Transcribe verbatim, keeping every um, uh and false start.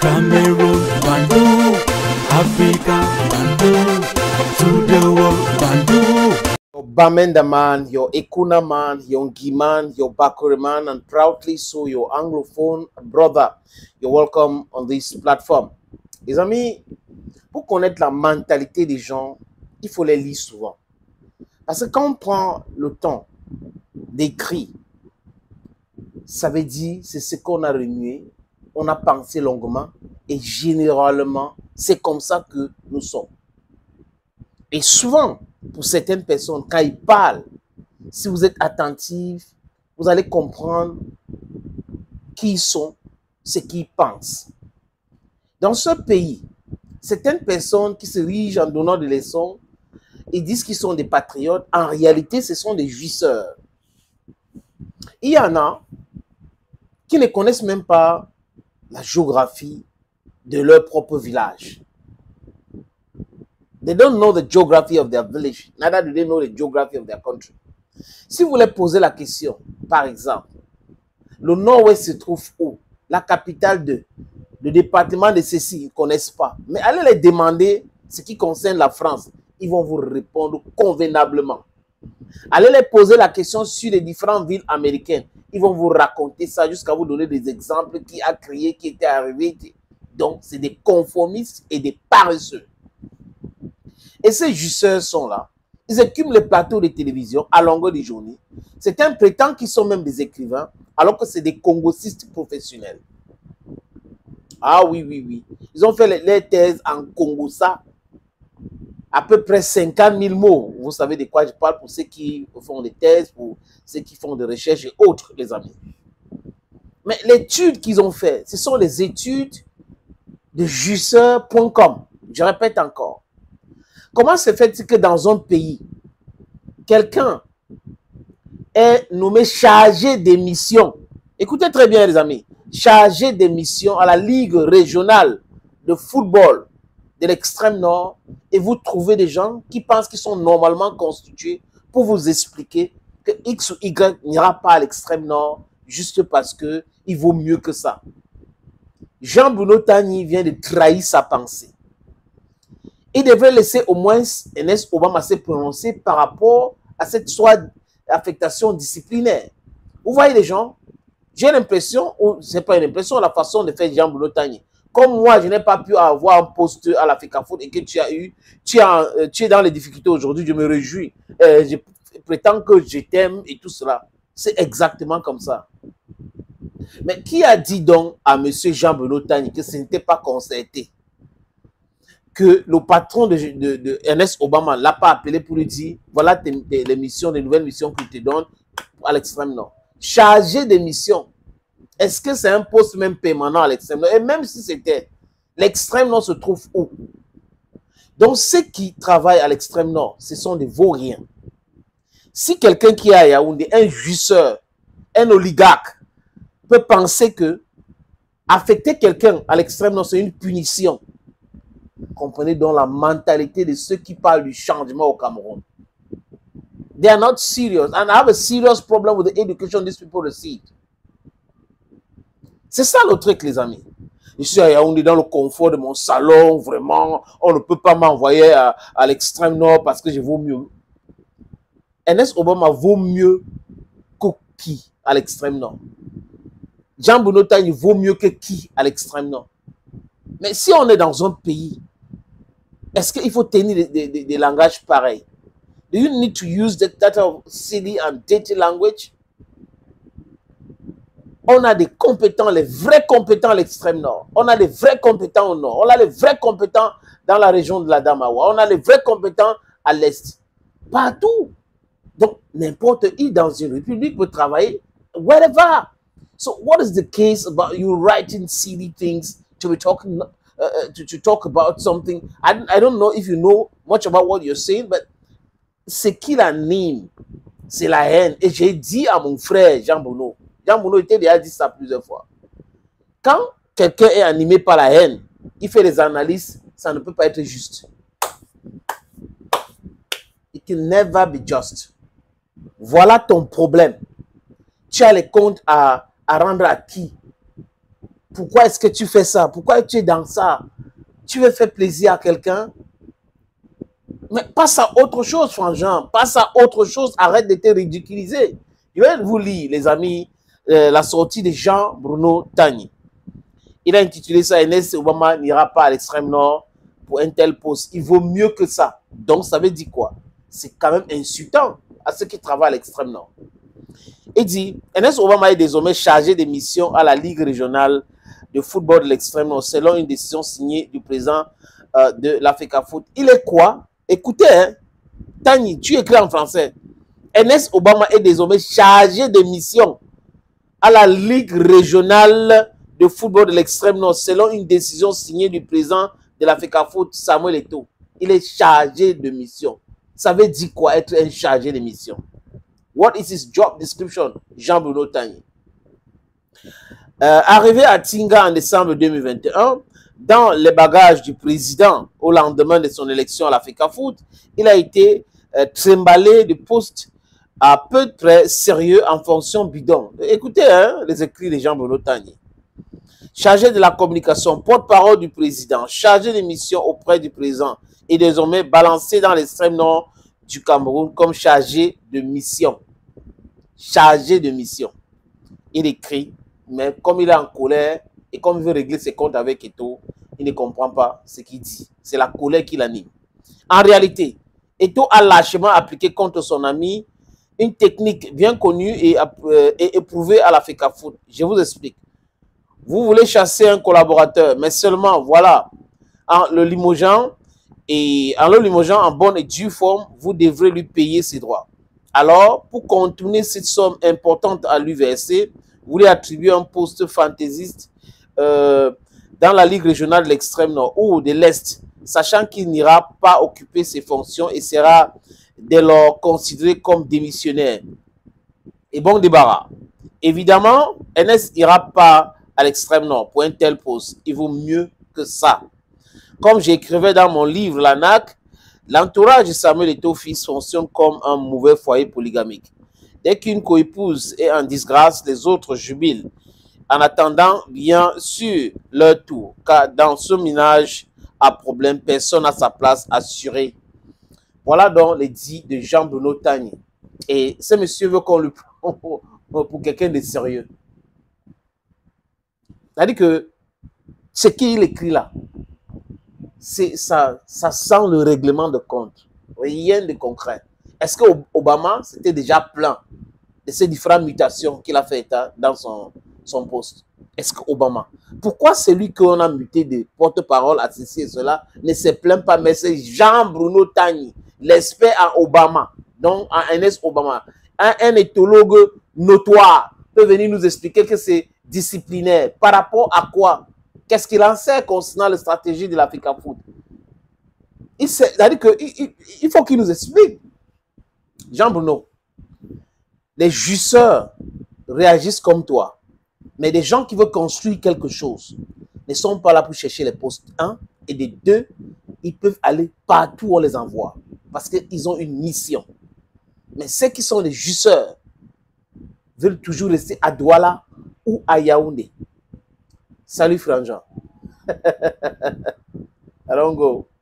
Cameroon, Bandung, Africa, Bandung, to the world, Bandung. Your Bamenda man, your Ekuna man, your Ngi man, your Bakure man, and proudly so your Anglophone brother. You're welcome on this platform. Les amis, pour connaître la mentalité des gens, il faut les lire souvent. Parce que quand on prend le temps d'écrire, ça veut dire c'est ce qu'on a remué, on a pensé longuement et généralement, c'est comme ça que nous sommes. Et souvent, pour certaines personnes, quand ils parlent, si vous êtes attentif, vous allez comprendre qui ils sont, ce qu'ils pensent. Dans ce pays, certaines personnes qui se rigent en donnant des leçons et disent qu'ils sont des patriotes, en réalité, ce sont des jouisseurs. Il y en a qui ne connaissent même pas la géographie de leur propre village. They don't know the geography of their village. Neither do they know the geography of their country. Si vous les posez la question, par exemple, le nord-ouest se trouve où? La capitale de, le département de ceci, ils ne connaissent pas. Mais allez les demander ce qui concerne la France. Ils vont vous répondre convenablement. Allez les poser la question sur les différentes villes américaines. Ils vont vous raconter ça jusqu'à vous donner des exemples qui a créé, qui était arrivé. Donc, c'est des conformistes et des paresseux. Et ces jouisseurs sont là. Ils écument les plateaux de télévision à longueur de journée. Certains prétendent qu'ils sont même des écrivains, alors que c'est des congosistes professionnels. Ah oui, oui, oui. Ils ont fait les, les thèses en congossa. À peu près cinquante mille mots. Vous savez de quoi je parle pour ceux qui font des thèses, pour ceux qui font des recherches et autres, les amis. Mais l'étude qu'ils ont fait, ce sont les études de jouisseurs point com. Je répète encore. Comment se fait-il que dans un pays, quelqu'un est nommé chargé des missions? Écoutez très bien, les amis. Chargé des missions à la Ligue régionale de football de l'extrême nord, et vous trouvez des gens qui pensent qu'ils sont normalement constitués pour vous expliquer que X ou Y n'ira pas à l'extrême nord juste parce qu'il vaut mieux que ça. Jean-Bruno Tagny vient de trahir sa pensée. Il devrait laisser au moins Ernest Obama se prononcer par rapport à cette soit affectation disciplinaire. Vous voyez les gens, j'ai l'impression, ou c'est pas une impression, la façon de faire Jean-Bruno Tagny. Comme moi, je n'ai pas pu avoir un poste à l'Africa Foot et que tu as eu, tu, as, tu es dans les difficultés aujourd'hui, je me réjouis. Euh, je prétends que je t'aime et tout cela. C'est exactement comme ça. Mais qui a dit donc à M. Jean-Bruno Tagny que ce n'était pas concerté? Que le patron de, de, de Ernest Obama ne l'a pas appelé pour lui dire voilà tes, tes, les missions, les nouvelles missions qu'il te donne à l'extrême nord. Chargé des missions. Est-ce que c'est un poste même permanent à l'extrême nord? Et même si c'était, l'extrême nord se trouve où? Donc ceux qui travaillent à l'extrême nord, ce sont des vauriens. Si quelqu'un qui est à Yaoundé, un jouisseur, un oligarque, peut penser que affecter quelqu'un à l'extrême nord, c'est une punition. Comprenez donc la mentalité de ceux qui parlent du changement au Cameroun. They are not serious. And I have a serious problem with the education these people receive. C'est ça le truc, les amis. Je suis à Yaoundé dans le confort de mon salon, vraiment. On ne peut pas m'envoyer à, à l'extrême nord parce que je vaux mieux. Ernest Obama vaut mieux que qui à l'extrême nord? Jean-Bruno Tagny vaut mieux que qui à l'extrême nord? Mais si on est dans un pays, est-ce qu'il faut tenir des, des, des langages pareils? Do you need to use that, that of silly and dirty language? On a des compétents, les vrais compétents à l'extrême nord. On a des vrais compétents au nord. On a les vrais compétents dans la région de la Damawa. On a les vrais compétents à l'est. Partout. Donc, n'importe qui dans une république peut travailler wherever. So, what is the case about you writing silly things to be talking, uh, to, to talk about something? I, I don't know if you know much about what you're saying, but ce qui l'anime, c'est la haine. Et j'ai dit à mon frère Jean-Bruno, Jean-Bruno était déjà dit ça plusieurs fois. Quand quelqu'un est animé par la haine, il fait des analyses, ça ne peut pas être juste. It can never be just. Voilà ton problème. Tu as les comptes à, à rendre à qui? Pourquoi est-ce que tu fais ça? Pourquoi tu es dans ça? Tu veux faire plaisir à quelqu'un? Mais passe à autre chose, Frangin. Passe à autre chose. Arrête de te ridiculiser. Je vais vous lire, les amis, euh, la sortie de Jean-Bruno Tagny. Il a intitulé ça « Ernest Obama n'ira pas à l'extrême nord pour un tel poste. Il vaut mieux que ça. » Donc, ça veut dire quoi? C'est quand même insultant à ceux qui travaillent à l'extrême nord. Il dit « Ernest Obama est désormais chargé des missions à la Ligue régionale de football de l'extrême nord selon une décision signée du président euh, de l'Africafoot. » Il est quoi? Écoutez, hein, Tagny, tu écris en français. Ernest Obama est désormais chargé de mission à la Ligue régionale de football de l'extrême nord selon une décision signée du président de l'Africafoot, Samuel Eto'o. Il est chargé de mission. Ça veut dire quoi être un chargé de mission? What is his job description? Jean-Bruno Tagny. Euh, arrivé à Tinga en décembre deux mille vingt et un, dans les bagages du président au lendemain de son élection à l'Africafoot, il a été euh, trimballé de postes à peu près sérieux en fonction bidon. Écoutez hein, les écrits de Jean-Bruno Tagny. Chargé de la communication, porte-parole du président, chargé de mission auprès du président et désormais balancé dans l'extrême nord du Cameroun comme chargé de mission. Chargé de mission. Il écrit, mais comme il est en colère et comme il veut régler ses comptes avec Eto'o, il ne comprend pas ce qu'il dit. C'est la colère qui l'anime. En réalité, Eto'o a lâchement appliqué contre son ami une technique bien connue et, euh, et éprouvée à l'Africafoot. Je vous explique. Vous voulez chasser un collaborateur, mais seulement, voilà, en le limogeant et en le limogeant en bonne et due forme, vous devrez lui payer ses droits. Alors, pour contourner cette somme importante à lui verser, vous lui attribuez un poste fantaisiste euh, dans la Ligue régionale de l'extrême nord ou de l'Est, sachant qu'il n'ira pas occuper ses fonctions et sera dès lors considéré comme démissionnaire. Et bon débarras. Évidemment, Ernest n'ira pas à l'extrême nord pour un tel poste. Il vaut mieux que ça. Comme j'écrivais dans mon livre, l'A N A C, l'entourage de Samuel Eto'o fils fonctionne comme un mauvais foyer polygamique. Dès qu'une coépouse est en disgrâce, les autres jubilent, en attendant bien sûr leur tour, car dans ce ménage à problème, personne n'a sa place assurée. Voilà donc les dits de Jean-Bruno Tagny. Et ce monsieur veut qu'on le prenne pour quelqu'un de sérieux. C'est-à-dire que ce qu'il écrit là, ça, ça sent le règlement de compte. Rien de concret. Est-ce que Obama s'était déjà plaint de ces différentes mutations qu'il a fait état dans son, son poste? Est-ce que Obama, pourquoi celui qu'on a muté de porte-parole à ceci et cela ne se plaint pas? Mais c'est Jean-Bruno Tagny, l'expert en Obama, donc en Ernest Obama, un, un éthologue notoire, peut venir nous expliquer que c'est disciplinaire. Par rapport à quoi? Qu'est-ce qu'il en sait concernant la stratégie de l'Africafoot? C'est-à-dire qu'il il, il faut qu'il nous explique. Jean-Bruno, les jouisseurs réagissent comme toi, mais des gens qui veulent construire quelque chose ne sont pas là pour chercher les postes. Un, et des deux, ils peuvent aller partout où on les envoie, parce qu'ils ont une mission. Mais ceux qui sont les jouisseurs veulent toujours rester à Douala ou à Yaoundé. Salut Frangin. Allons go.